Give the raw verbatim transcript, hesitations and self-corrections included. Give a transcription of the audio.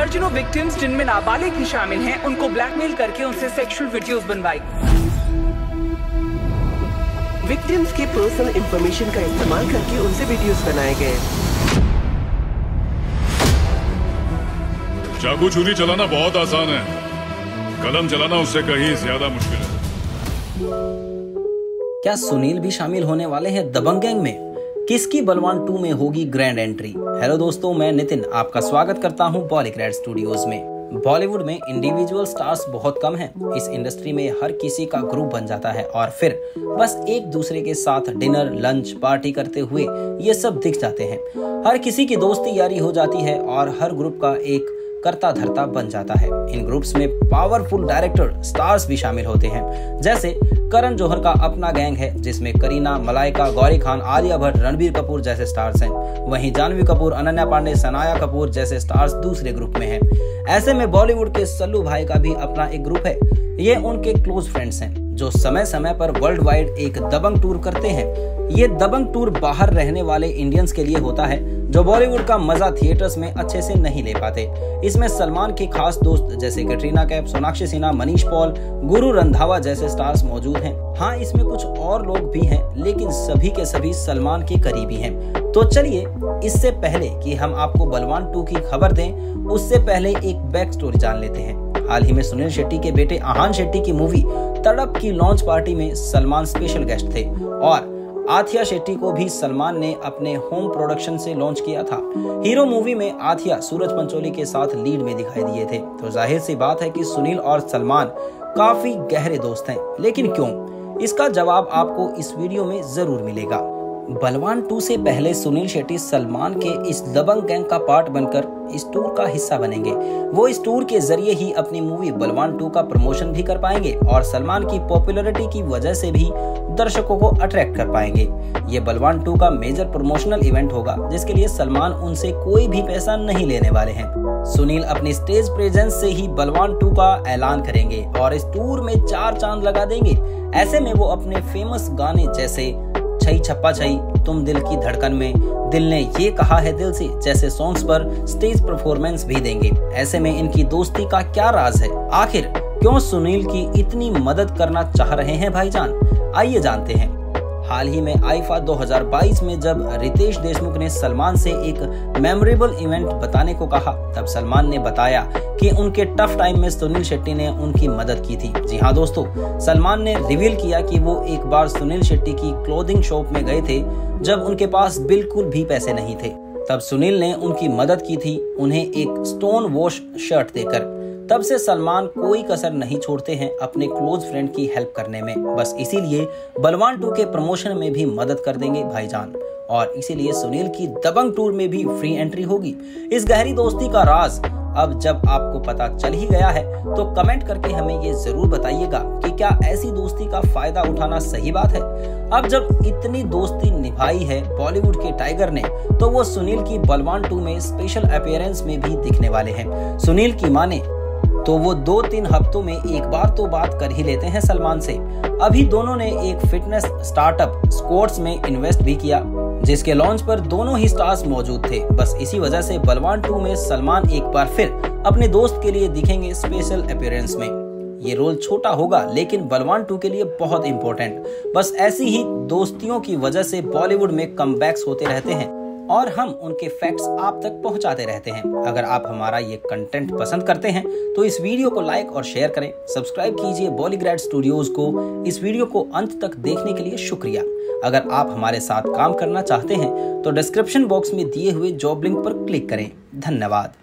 दर्जनों विक्टिम्स जिनमें नाबालिग भी शामिल हैं, उनको ब्लैकमेल करके उनसे सेक्सुअल वीडियोस बनवाई। विक्टिम्स के पर्सनल इंफॉर्मेशन का इस्तेमाल करके उनसे वीडियोस बनाए गए। चाकू छुरी चलाना बहुत आसान है, कलम चलाना उससे कहीं ज्यादा मुश्किल है। क्या सुनील भी शामिल होने वाले हैं दबंग गैंग में? किसकी बलवान टू में होगी ग्रैंड एंट्री? हेलो दोस्तों, मैं नितिन आपका स्वागत करता हूं बॉलीग्रैड स्टूडियोज में। बॉलीवुड में इंडिविजुअल स्टार्स बहुत कम हैं। इस इंडस्ट्री में हर किसी का ग्रुप बन जाता है और फिर बस एक दूसरे के साथ डिनर, लंच, पार्टी करते हुए ये सब दिख जाते हैं। हर किसी की दोस्ती यारी हो जाती है और हर ग्रुप का एक करता धरता बन जाता है। इन ग्रुप्स में पावरफुल डायरेक्टर, स्टार्स भी शामिल होते हैं। जैसे करण जौहर का अपना गैंग है जिसमें करीना, मलाइका, गौरी खान, आलिया भट्ट, रणबीर कपूर जैसे स्टार्स हैं। वहीं जानवी कपूर, अनन्या पांडे, सनाया कपूर जैसे स्टार्स दूसरे ग्रुप में हैं। ऐसे में बॉलीवुड के सल्लू भाई का भी अपना एक ग्रुप है। ये उनके क्लोज फ्रेंड्स हैं जो समय समय पर वर्ल्ड वाइड एक दबंग टूर करते हैं। ये दबंग टूर बाहर रहने वाले इंडियंस के लिए होता है जो बॉलीवुड का मजा थिएटर्स में अच्छे से नहीं ले पाते। इसमें सलमान के खास दोस्त जैसे कैटरीना कैफ, सोनाक्षी सिन्हा, मनीष पॉल, गुरु रंधावा जैसे स्टार्स मौजूद हैं। हाँ, इसमें कुछ और लोग भी हैं, लेकिन सभी के सभी सलमान के करीबी हैं। तो चलिए, इससे पहले कि हम आपको बलवान टू की खबर दें, उससे पहले एक बैक स्टोरी जान लेते हैं। हाल ही में सुनील शेट्टी के बेटे आहान शेट्टी की मूवी तड़प की लॉन्च पार्टी में सलमान स्पेशल गेस्ट थे और आथिया शेट्टी को भी सलमान ने अपने होम प्रोडक्शन से लॉन्च किया था। हीरो मूवी में आथिया सूरज पंचोली के साथ लीड में दिखाई दिए थे। तो जाहिर सी बात है कि सुनील और सलमान काफी गहरे दोस्त हैं, लेकिन क्यों? इसका जवाब आपको इस वीडियो में जरूर मिलेगा। बलवान टू से पहले सुनील शेट्टी सलमान के इस दबंग गैंग का पार्ट बनकर इस टूर का हिस्सा बनेंगे। वो इस टूर के जरिए ही अपनी मूवी बलवान टू का प्रमोशन भी कर पाएंगे और सलमान की पॉपुलैरिटी की वजह से भी दर्शकों को अट्रैक्ट कर पाएंगे। ये बलवान टू का मेजर प्रमोशनल इवेंट होगा जिसके लिए सलमान उनसे कोई भी पैसा नहीं लेने वाले हैं। सुनील अपनी स्टेज प्रेजेंस से ही बलवान टू का ऐलान करेंगे और इस टूर में चार चांद लगा देंगे। ऐसे में वो अपने फेमस गाने जैसे छई छप्पा छई, तुम दिल की धड़कन में, दिल ने ये कहा है दिल से जैसे सॉन्ग्स पर स्टेज परफॉर्मेंस भी देंगे। ऐसे में इनकी दोस्ती का क्या राज है? आखिर क्यों सुनील की इतनी मदद करना चाह रहे हैं भाईजान? आइए जानते हैं। हाल ही में आईफा दो हज़ार बाईस में जब रितेश देशमुख ने सलमान से एक मेमोरेबल इवेंट बताने को कहा, तब सलमान ने बताया कि उनके टफ टाइम में सुनील शेट्टी ने उनकी मदद की थी। जी हाँ दोस्तों, सलमान ने रिवील किया कि वो एक बार सुनील शेट्टी की क्लोथिंग शॉप में गए थे जब उनके पास बिल्कुल भी पैसे नहीं थे। तब सुनील ने उनकी मदद की थी, उन्हें एक स्टोन वॉश शर्ट देकर। तब से सलमान कोई कसर नहीं छोड़ते हैं अपने क्लोज फ्रेंड की हेल्प करने में। बस इसीलिए बलवान टू के प्रमोशन में भी मदद कर देंगे भाईजान और इसीलिए सुनील की दबंग टूर में भी फ्री एंट्री होगी। इस गहरी दोस्ती का राज अब जब आपको पता चल ही गया है तो कमेंट करके हमें ये जरूर बताइएगा कि क्या ऐसी दोस्ती का फायदा उठाना सही बात है। अब जब इतनी दोस्ती निभाई है बॉलीवुड के टाइगर ने, तो वो सुनील की बलवान टू में स्पेशल अपीयरेंस में भी दिखने वाले हैं। सुनील की माने तो वो दो तीन हफ्तों में एक बार तो बात कर ही लेते हैं सलमान से। अभी दोनों ने एक फिटनेस स्टार्टअप स्पोर्ट्स में इन्वेस्ट भी किया जिसके लॉन्च पर दोनों ही स्टार्स मौजूद थे। बस इसी वजह से बलवान टू में सलमान एक बार फिर अपने दोस्त के लिए दिखेंगे स्पेशल अपीयरेंस में। ये रोल छोटा होगा लेकिन बलवान टू के लिए बहुत इंपॉर्टेंट। बस ऐसी ही दोस्तियों की वजह से बॉलीवुड में कमबैक्स होते रहते हैं और हम उनके फैक्ट्स आप तक पहुंचाते रहते हैं। अगर आप हमारा ये कंटेंट पसंद करते हैं तो इस वीडियो को लाइक और शेयर करें। सब्सक्राइब कीजिए बॉलीग्रैड स्टूडियोज को। इस वीडियो को अंत तक देखने के लिए शुक्रिया। अगर आप हमारे साथ काम करना चाहते हैं तो डिस्क्रिप्शन बॉक्स में दिए हुए जॉब लिंक पर क्लिक करें। धन्यवाद।